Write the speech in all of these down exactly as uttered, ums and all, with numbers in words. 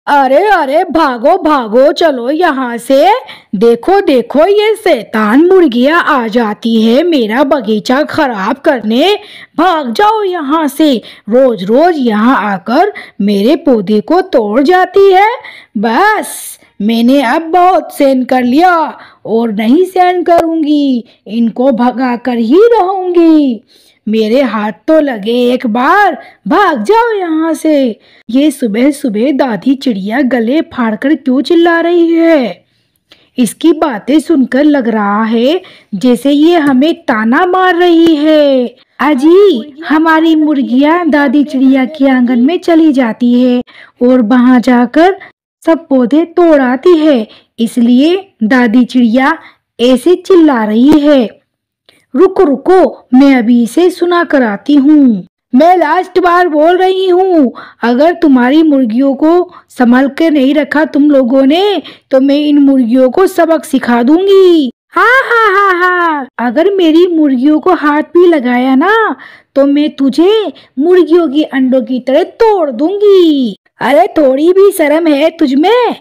अरे अरे भागो भागो, चलो यहाँ से। देखो देखो, ये शैतान मुर्गियाँ आ जाती है मेरा बगीचा खराब करने। भाग जाओ यहाँ से। रोज रोज यहाँ आकर मेरे पौधे को तोड़ जाती है। बस मैंने अब बहुत सहन कर लिया और नहीं सहन करूँगी। इनको भगा कर ही रहूँगी। मेरे हाथ तो लगे एक बार। भाग जाओ यहाँ से। ये सुबह सुबह दादी चिड़िया गले फाड़कर क्यों चिल्ला रही है? इसकी बातें सुनकर लग रहा है जैसे ये हमें ताना मार रही है। अजी, हमारी मुर्गियाँ दादी चिड़िया के आंगन में चली जाती है और वहां जाकर सब पौधे तोड़ आती है, इसलिए दादी चिड़िया ऐसे चिल्ला रही है। रुको रुको, मैं अभी इसे सुना कर आती हूँ। मैं लास्ट बार बोल रही हूँ, अगर तुम्हारी मुर्गियों को संभाल के नहीं रखा तुम लोगों ने तो मैं इन मुर्गियों को सबक सिखा दूंगी। हाँ हाँ हाँ हाँ, अगर मेरी मुर्गियों को हाथ भी लगाया ना तो मैं तुझे मुर्गियों की अंडों की तरह तोड़ दूंगी। अरे थोड़ी भी शर्म है तुझमें?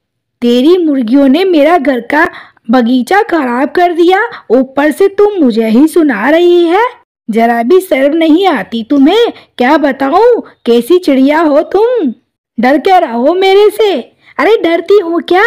तेरी मुर्गियों ने मेरा घर का बगीचा खराब कर दिया, ऊपर से तुम मुझे ही सुना रही है। जरा भी शर्म नहीं आती तुम्हें? क्या बताऊं कैसी चिड़िया हो तुम? डर क्या रहो मेरे से? अरे डरती हो क्या?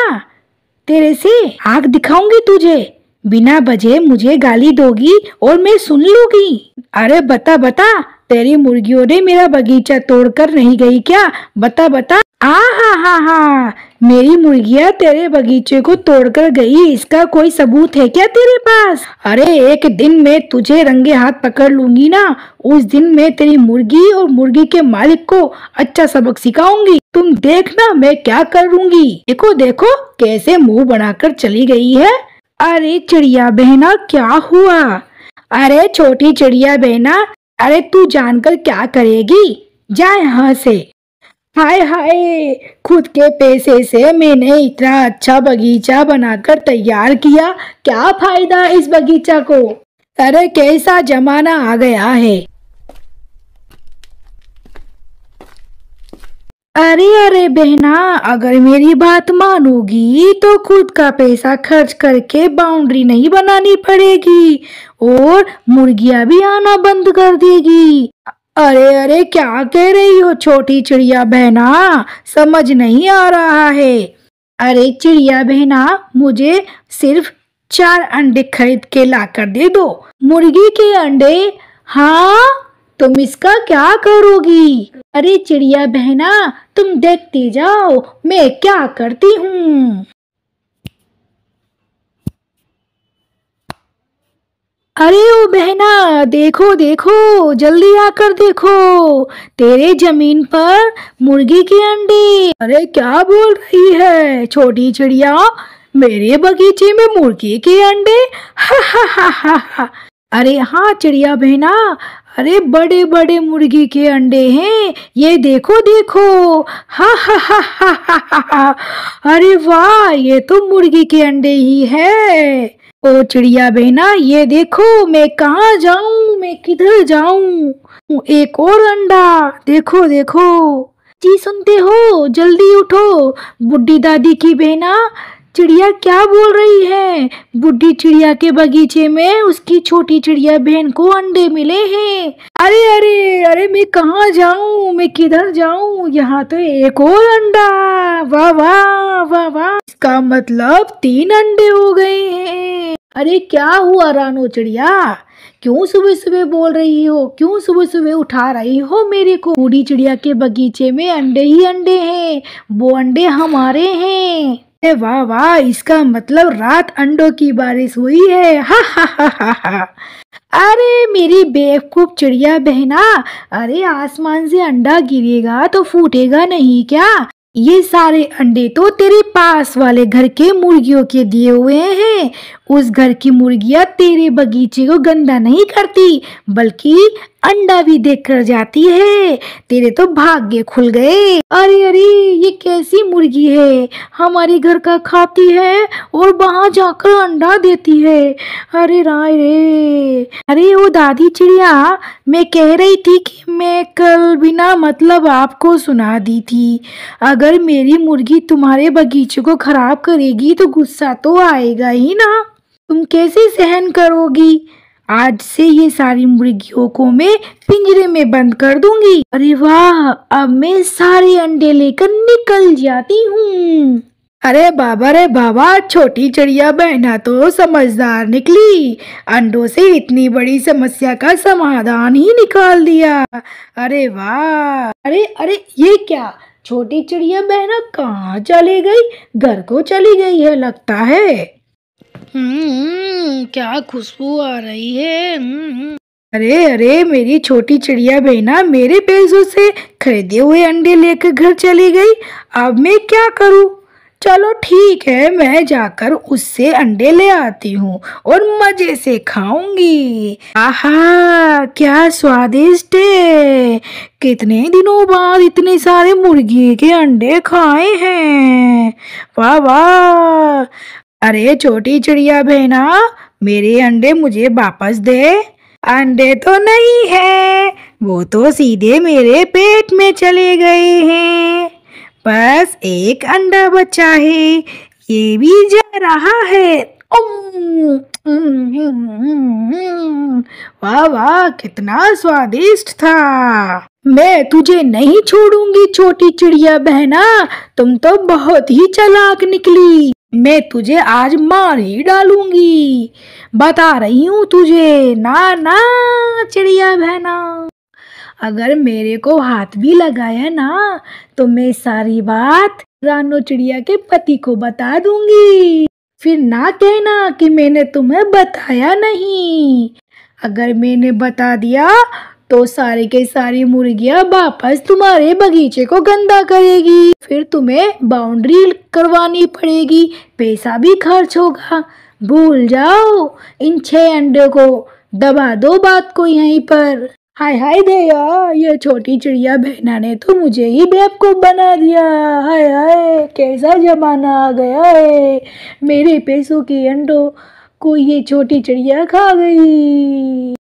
तेरे से आग दिखाऊंगी तुझे। बिना वजह मुझे गाली दोगी और मैं सुन लूंगी। अरे बता बता, तेरी मुर्गियों ने मेरा बगीचा तोड़कर नहीं गई क्या? बता बता। आ हा हा हा, मेरी मुर्गियाँ तेरे बगीचे को तोड़कर गई, इसका कोई सबूत है क्या तेरे पास? अरे एक दिन मैं तुझे रंगे हाथ पकड़ लूंगी ना, उस दिन मैं तेरी मुर्गी और मुर्गी के मालिक को अच्छा सबक सिखाऊंगी। तुम देखना मैं क्या करूंगी। देखो देखो कैसे मुंह बनाकर चली गई है। अरे चिड़िया बहना, क्या हुआ? अरे छोटी चिड़िया बहना, अरे तू जानकर क्या करेगी? जा यहाँ से। हाय हाय, खुद के पैसे से मैंने इतना अच्छा बगीचा बनाकर तैयार किया, क्या फायदा इस बगीचा को? अरे कैसा जमाना आ गया है। अरे अरे बहना, अगर मेरी बात मानोगी तो खुद का पैसा खर्च करके बाउंड्री नहीं बनानी पड़ेगी और मुर्गियां भी आना बंद कर देगी। अरे अरे क्या कह रही हो छोटी चिड़िया बहना, समझ नहीं आ रहा है। अरे चिड़िया बहना, मुझे सिर्फ चार अंडे खरीद के ला कर दे दो। मुर्गी के अंडे? हाँ, तुम इसका क्या करोगी? अरे चिड़िया बहना, तुम देखती जाओ मैं क्या करती हूँ। अरे ओ बहना, देखो देखो, जल्दी आकर देखो, तेरे जमीन पर मुर्गी के अंडे। अरे क्या बोल रही है छोटी चिड़िया, मेरे बगीचे में मुर्गी के अंडे? हा हा हा हा हा। अरे हाँ चिड़िया बहना, अरे बड़े बड़े मुर्गी के अंडे हैं, ये देखो देखो। हा हा हा हा हा हा। अरे वाह, ये तो मुर्गी के अंडे ही है। ओ चिड़िया बहना, ये देखो मैं कहाँ जाऊं, मैं किधर जाऊं? एक और अंडा, देखो देखो। जी सुनते हो, जल्दी उठो। बुड्ढी दादी की बहना, चिड़िया क्या बोल रही है? बुड्ढी चिड़िया के बगीचे में उसकी छोटी चिड़िया बहन को अंडे मिले हैं। अरे अरे अरे, मैं कहाँ जाऊं, मैं किधर जाऊं? यहाँ तो एक और अंडा। वाह वाह वाह वाह, इसका मतलब तीन अंडे हो गए हैं। अरे क्या हुआ रानो चिड़िया, क्यों सुबह सुबह बोल रही हो? क्यों सुबह सुबह उठा रही हो मेरे को? बूढ़ी चिड़िया के बगीचे में अंडे ही अंडे हैं, वो अंडे हमारे हैं। अरे वाह वाह, इसका मतलब रात अंडों की बारिश हुई है। हा हा हा हा हा। अरे मेरी बेवकूफ चिड़िया बहना, अरे आसमान से अंडा गिरेगा तो फूटेगा नहीं क्या? ये सारे अंडे तो तेरे पास वाले घर के मुर्गियों के दिए हुए हैं। उस घर की मुर्गियां तेरे बगीचे को गंदा नहीं करती, बल्कि अंडा भी देकर जाती है। तेरे तो भाग्य खुल गए। अरे अरे, ये कैसी मुर्गी है, हमारे घर का खाती है और वहां जाकर अंडा देती है। अरे राय रे। अरे वो दादी चिड़िया, मैं कह रही थी कि मैं कल बिना मतलब आपको सुना दी थी, अगर मेरी मुर्गी तुम्हारे बगीचे को खराब करेगी तो गुस्सा तो आएगा ही ना, तुम कैसे सहन करोगी। आज से ये सारी मुर्गियों को मैं पिंजरे में बंद कर दूंगी। अरे वाह, अब मैं सारे अंडे लेकर निकल जाती हूँ। अरे बाबा रे बाबा, छोटी चिड़िया बहना तो समझदार निकली, अंडों से इतनी बड़ी समस्या का समाधान ही निकाल दिया। अरे वाह। अरे अरे, ये क्या, छोटी चिड़िया बहना कहाँ चली गई, घर को चली गई है लगता है। हम्म, क्या खुशबू आ रही है। हम्म। अरे अरे, मेरी छोटी चिड़िया बहना मेरे पैसों से खरीदे हुए अंडे लेकर घर चली गई, अब मैं क्या करूं। चलो ठीक है, मैं जाकर उससे अंडे ले आती हूँ और मजे से खाऊंगी। आहा, क्या स्वादिष्ट है, कितने दिनों बाद इतने सारे मुर्गी के अंडे खाए हैं। वाह वाह। अरे छोटी चिड़िया बहना, मेरे अंडे मुझे वापस दे। अंडे तो नहीं है, वो तो सीधे मेरे पेट में चले गए हैं, बस एक अंडा बचा है, ये भी जा रहा है। वाह वाह, कितना स्वादिष्ट था। मैं तुझे नहीं छोड़ूंगी छोटी चिड़िया बहना, तुम तो बहुत ही चालाक निकली, मैं तुझे आज मार ही डालूंगी, बता रही हूँ तुझे। ना ना चिड़िया बहना, अगर मेरे को हाथ भी लगाया ना तो मैं सारी बात रानो चिड़िया के पति को बता दूंगी, फिर ना कहना कि मैंने तुम्हें बताया नहीं। अगर मैंने बता दिया तो सारी के सारी मुर्गियां वापस तुम्हारे बगीचे को गंदा करेगी, फिर तुम्हें बाउंड्री करवानी पड़ेगी, पैसा भी खर्च होगा। भूल जाओ इन छह अंडों को, दबा दो बात को यहीं पर। हाय हाय दया, ये छोटी चिड़िया बहना ने तो मुझे ही बेवकूफ बना दिया। हाय हाय, कैसा जमाना आ गया है, मेरे पैसों के अंडों को ये छोटी चिड़िया खा गई।